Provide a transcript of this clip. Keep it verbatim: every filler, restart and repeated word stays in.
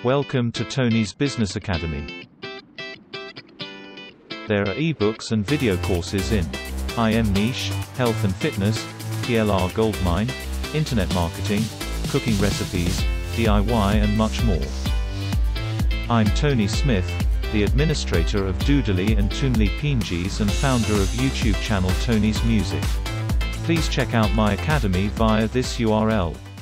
Welcome to Tony's Business Academy. There are ebooks and video courses in I M Niche, Health and Fitness, P L R Goldmine, Internet Marketing, Cooking Recipes, D I Y and much more. I'm Tony Smith, the administrator of Doodly and Toonly Pinjis and founder of YouTube channel Tony's Music. Please check out my academy via this U R L.